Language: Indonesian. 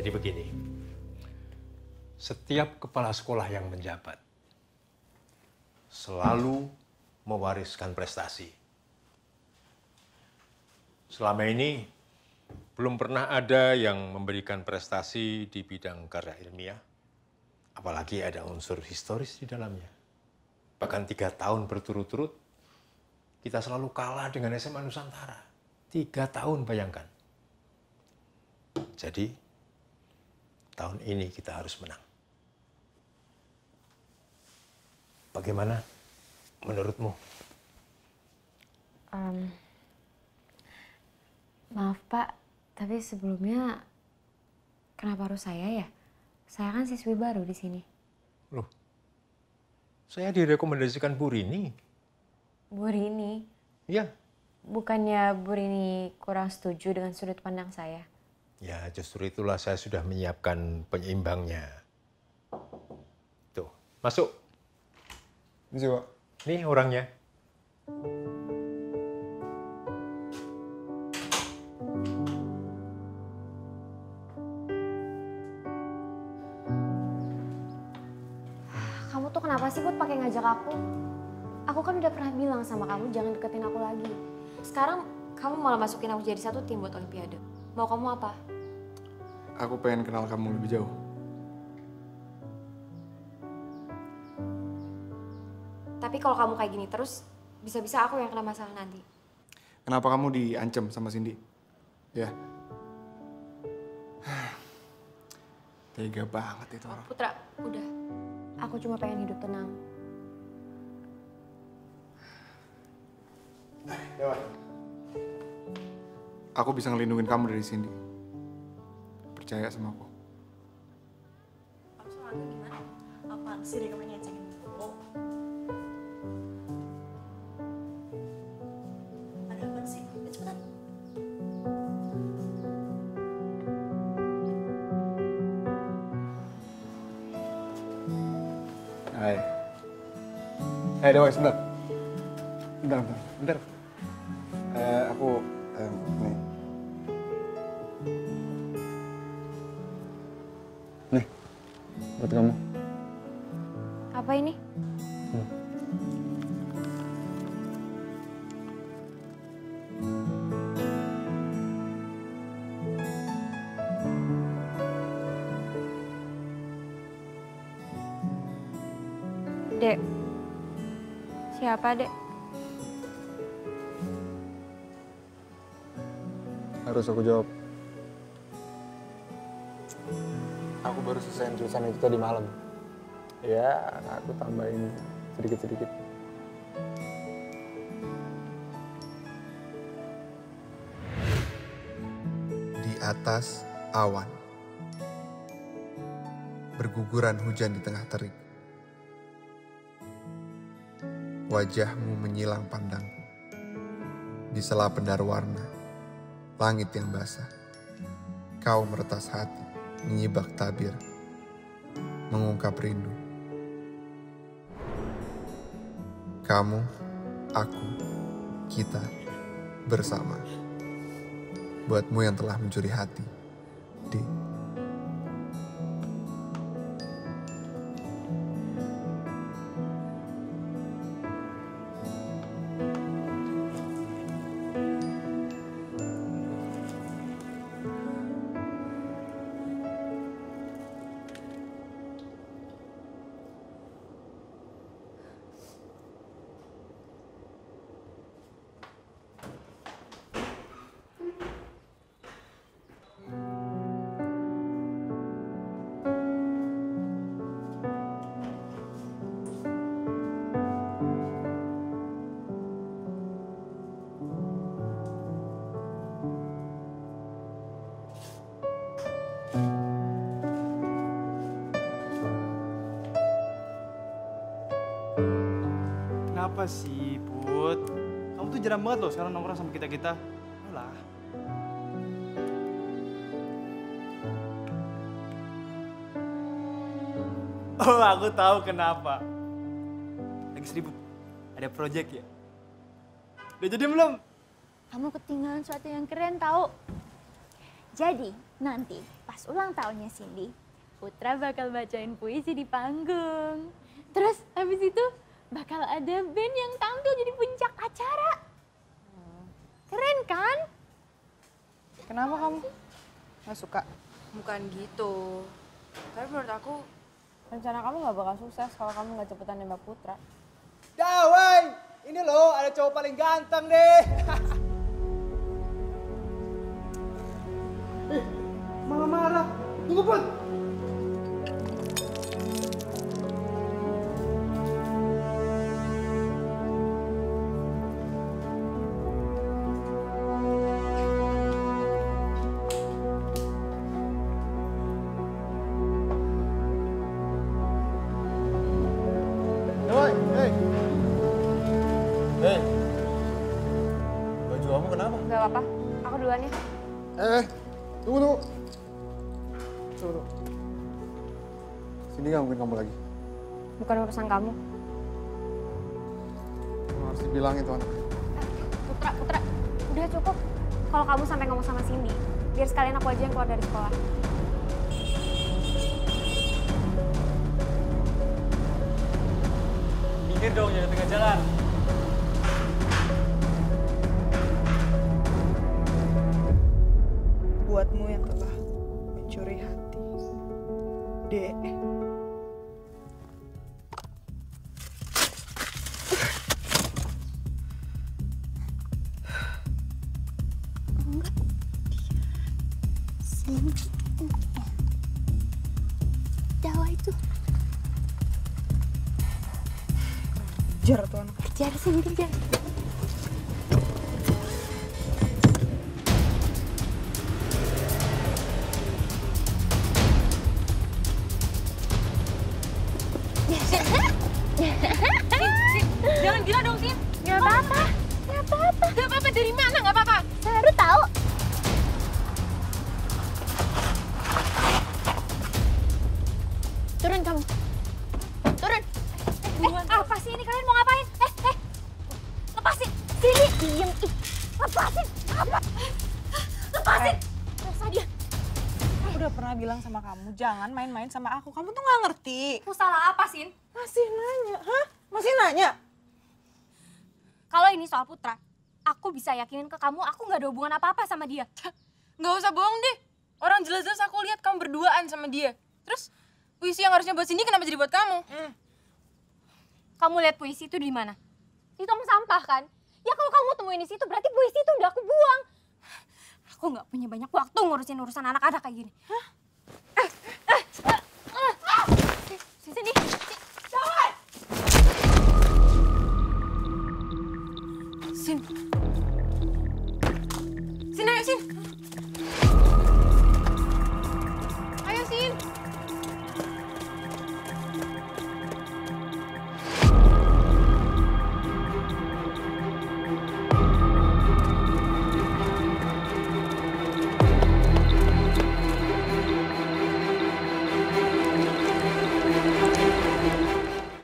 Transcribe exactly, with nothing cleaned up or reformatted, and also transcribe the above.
Jadi begini, setiap kepala sekolah yang menjabat selalu mewariskan prestasi. Selama ini belum pernah ada yang memberikan prestasi di bidang karya ilmiah, apalagi ada unsur historis di dalamnya. Bahkan tiga tahun berturut-turut, kita selalu kalah dengan S M A Nusantara. Tiga tahun, bayangkan. Jadi, tahun ini kita harus menang. Bagaimana menurutmu? Um, maaf Pak, tapi sebelumnya kenapa harus saya ya? Saya kan siswi baru di sini. Loh, saya direkomendasikan Bu Rini. Bu Rini? Iya. Bukannya Bu Rini kurang setuju dengan sudut pandang saya? Ya, justru itulah saya sudah menyiapkan penyeimbangnya. Tuh, masuk. Ini Pak. Nih orangnya. Kamu tuh kenapa sih Put pakai ngajak aku? Aku kan udah pernah bilang sama kamu jangan deketin aku lagi. Sekarang kamu malah masukin aku jadi satu tim buat Olimpiade. Mau kamu apa? Aku pengen kenal kamu lebih jauh. Tapi kalau kamu kayak gini terus, bisa-bisa aku yang kena masalah nanti. Kenapa kamu diancam sama Cindy? Ya. Tega banget itu orang. Putra, udah. Aku cuma pengen hidup tenang. Dewa. Aku bisa ngelindungin kamu dari Cindy. Percaya sama aku. Kamu sama aku gimana? Apaan sih dia kamu ngecengin mulu? Ada apa sih? Ya, cepetan. Hai. Hai Dewa, sebentar. Bentar, bentar, bentar. Eh, aku, eh, nih. Nih, buat kamu. Apa ini? Hmm. Dek. Siapa, Dek? Harus aku jawab. Aku baru selesai tulisan itu tadi malam. Ya, aku tambahin sedikit-sedikit. Di atas awan, berguguran hujan di tengah terik. Wajahmu menyilang pandangku. Di sela pendar warna, langit yang basah. Kau meretas hati, menyibak tabir, mengungkap rindu. Kamu, aku, kita, bersama. Buatmu yang telah mencuri hati, di Kenapa sih, Put? Kamu tuh jarang banget loh sekarang nongkrong sama kita-kita. Alah. Oh, aku tahu kenapa. Lagi seribut. Ada project ya? Udah jadi belum? Kamu ketinggalan sesuatu yang keren tahu. Jadi nanti pas pas ulang tahunnya Cindy, Putra bakal bacain puisi di panggung. Terus habis itu bakal ada band yang tampil jadi puncak acara. Keren kan? Kenapa kamu nggak suka? Bukan gitu. Tapi menurut aku Rencana kamu nggak bakal sukses kalau kamu nggak cepetan nembak Putra. Dawai, ini loh ada cowok paling ganteng deh. eh, malah marah. Tunggu Put. Doi, hei. Hei. Baju kamu kenapa? nggak apa-apa. Aku duluan ya. Eh, tunggu, tunggu. Tunggu, tunggu. Sini nggak mungkin kamu lagi. Bukan urusan kamu. Kamu harus dibilangin tuh anak. Putra, Putra, udah cukup. Kalau kamu sampai ngomong sama Cindy, biar sekalian aku aja yang keluar dari sekolah. Minggir dong, jangan tengah jalan. Buatmu yang telah mencuri hati. Dek. Cindy. Dawa itu Kejar tuh anak. kejar sini kejar. Jangan gila dong, Sin. Gak apa-apa, gak apa-apa. Gak apa-apa, dari mana gak apa-apa? Baru tahu. Turun kamu. Turun. Eh, apa sih ini? Kalian mau ngapain? Eh, eh. Lepasin. Sini, diem. Ih, lepasin. Apa? Lepasin. Rasa dia. Aku udah pernah bilang sama kamu, jangan main-main sama aku. Kamu tuh nggak ngerti. Aku salah apa, Sin? Masih nanya, hah? Masih nanya? Kalau ini soal Putra, aku bisa yakinin ke kamu aku nggak ada hubungan apa-apa sama dia. Nggak usah bohong deh. Orang jelas-jelas aku lihat kamu berduaan sama dia. Terus puisi yang harusnya buat Cindy kenapa jadi buat kamu? Kamu lihat puisi itu di mana? Di tong sampah kan? Ya kalau kamu temuin di situ berarti puisi itu udah aku buang. Aku nggak punya banyak waktu ngurusin urusan anak-anak kayak gini. Hah? Eh, eh, eh, eh, ah! Sini, jangan! Sin. Sin, ayo Sin.